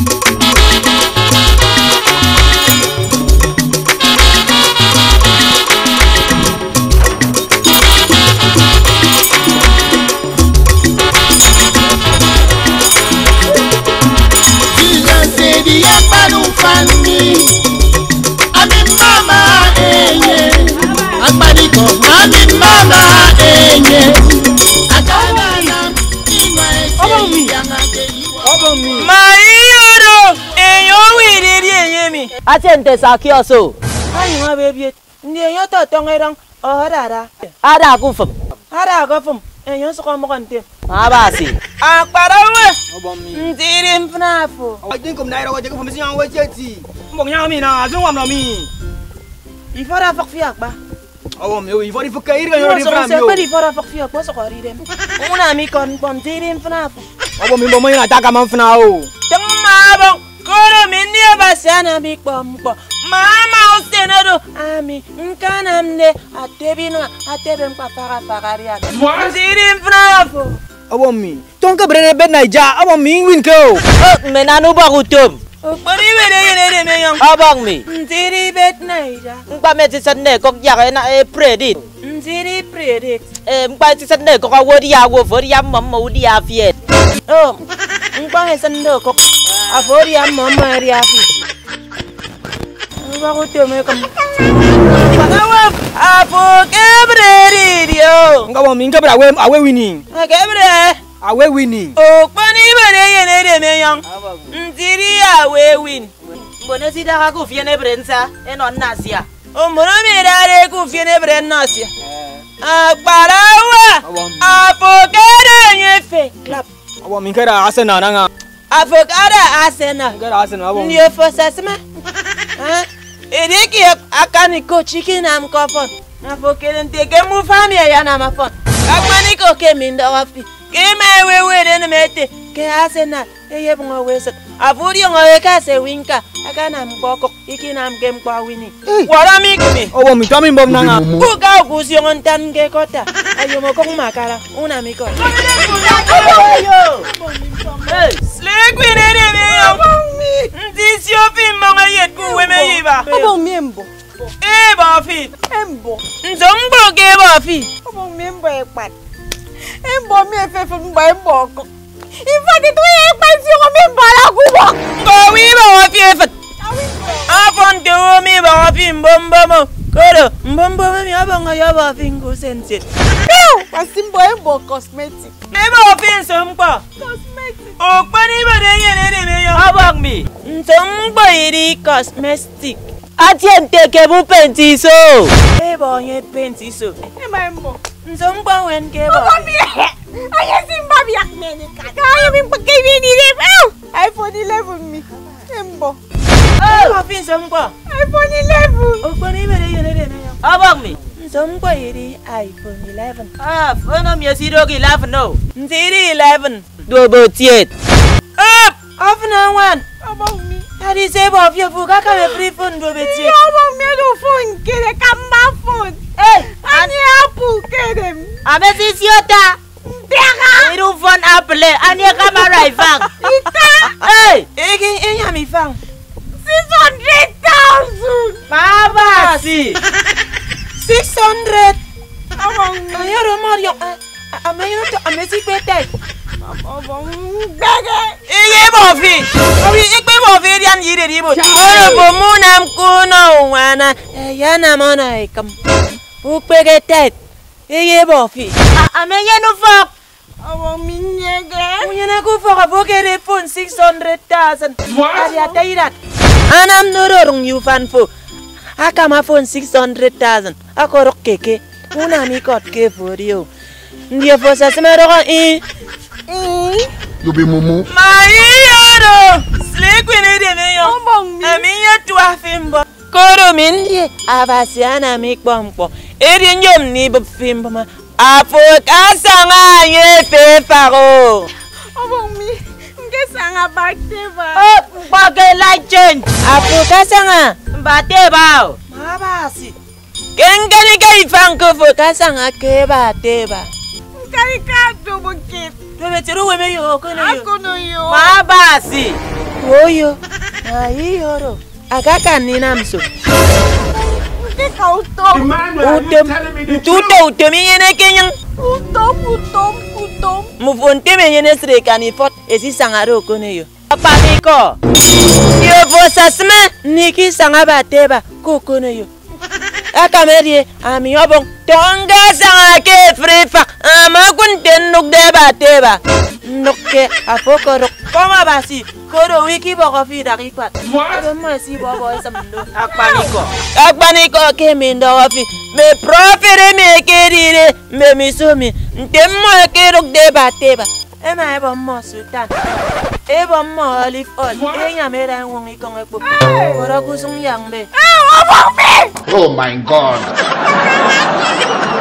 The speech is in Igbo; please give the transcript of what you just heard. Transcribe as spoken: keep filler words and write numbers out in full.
Atende sakioso. Ayi wa baby. Ndi yo to tongerang. Oh dada. Ada gufum. Ada gufum. En yo so ko mo kan te. Abasi. Akparawe. Ndiri mfnafu. Ajin kum naira waje gufum siyan waje ti. Mbong nya mi na azun wam no mi. Ifora fak fiak ba. Awo mi ifora fuka iri yo ri fram yo. So se ifora fak fiak ko so ko ri dem. Una mi kon kon ndiri mfnafu. Awo mi bomo ina taka man fna o. Tama bon. Koro mindia basana bikpompo mama ustenado ami nkana mne atebino atebe mpa para pararia ndiri mfrafo awo mi tonka brere bet naija awo mi win ko menanu bagutum okpori wele yele de meyon abang mi ndiri bet naija mpa meti sanne kok yak na e predit ndiri predict e mpa ti sanne kok awodi ya wo for ya mamma udi ya fiet oh mpa he sanne kok Afori am mama riafi. Ba ko te me kam. Pagawa apo kebre dio. Ngawo mi kebre awe awe winning. A kebre awe winning. O pani bere yene de me yang. Ndiri awe win. Mbone sida ka ku fiene brensa eno nasia. O mbona mi dare ku fiene bren nasia. A parawa apo kere nyefe clap. Awo mi kera asena nanga. Avocada Arsenal. Gara Arsenal. Ndiyo fosa sema. Ah, edeki akani ko chicken am kopon. Na fokele ndeke mu family ya na mafon. Akmani ko ke minda wafi. Ke me wewe de mete. Ke Arsenal. Eye bunga wesa. Avuri ngowe ka se winka. Akana mboko ikina mgem kwa wini. Wara mi kimi. Owo mi tami mbom nanga. Ku ka kusi ngontan ke kota. Ayo mo ko makara. Una mi ko. Hey, slay queen ene me yo. This your film monga yet ku we me yiba. Obo membo. Eh ba fi. Embo. Nzombo ke ba fi. Obo membo e pat. Embo mi e fe fe mba embo ko. Ifa de tu e pa si o membo la ku bo. Ko wi ba fi e fa. Afon de o mi ba fi mbombo mo. Koro mbombo mi abanga ya ba fi ngo sense. Pasimbo embo cosmetic. Me ba fi nsompa. Cosmetic. O pani ba de yene de me yo. Abang mi. Nzombo iri cosmetic. Atiente ke bu pentiso. E ba ye pentiso. E ma embo. Nzombo wen ke ba. Obo mi. Aye simba bi akmeni ka. Aye mi pagay ni de. iPhone eleven mi. Embo. Oh, ba fi nzombo. iPhone eleven. O pani ba de yene de me yo. Abang mi. Nzombo iri iPhone eleven. Ah, fono mi asido ki laugh no. Nziri eleven. Dobo tiet. Up! Off na one. Obo mi. Hadi say of your fuga ka me free phone do beti. Obo mi do phone kere kamba phone. Eh, Ani apple kere. amesi siota. Dega. Iru phone apple ani camera ifang. Ita. Eh, Ege enya mi fang. Six hundred thousand. baba si. Six hundred. Obo mi. Ayoro Mario. Ameyo to amesi pete. Obo mi. Bege. Ege bo fi. Obi ikpe bo fi dian yire ribo. Oro bo munam kuno wana. Yana mona ikam. Ukpege tet. Ege bo fi. Amenye no fok. Obo mi nyege. Unyana ku foka vokere phone six hundred thousand. Ari atairat. Anam nororung you fan fo. Akama phone six hundred thousand. Akorok keke. Una mi kot ke for you. Ndio fosa semero i. You be mumu. Maiyoro. Slay queen de me yo. Obo mi. Aminya twa fimbo. Koro mindi abasiana mi kpompo. Eri nyom ni bo fimbo ma. Apo kasanga ye fe faro. Obo mi. Ngesanga bakteba. Oh, bage light change. Apo kasanga. Bate bao. Mabasi. Kengeni ke ifanko fo kasanga ke ba teba. Kari ka do bukit. Bebe tiru we me yo kono yo. Akono yo. Baba si. Oyo. Ayi yoro. Agaka ni namso. Kika utom. Utom. Tuto utom yene kenyang. Utom, utom, utom. Mufonte me yene sreka ni fot esi sangaro kone yo. Paniko. Yo vosasme niki sanga bateba kokono yo. Akamerie ami obong tonga sanga ke frefa amakunten nuk de bateba. Nukke afokoro koma basi koro wiki boko fi dakikwat. Ado mo si bobo esamdo. Akpaniko. Akpaniko ke mindo wafi me profere me kerire me misumi ntemmo ke ruk de bateba. Ema ebo mo sultan. Ebo mo olive oil. Enya mera ngong ikong ekpo. Koro kusung yang be. Oh my God.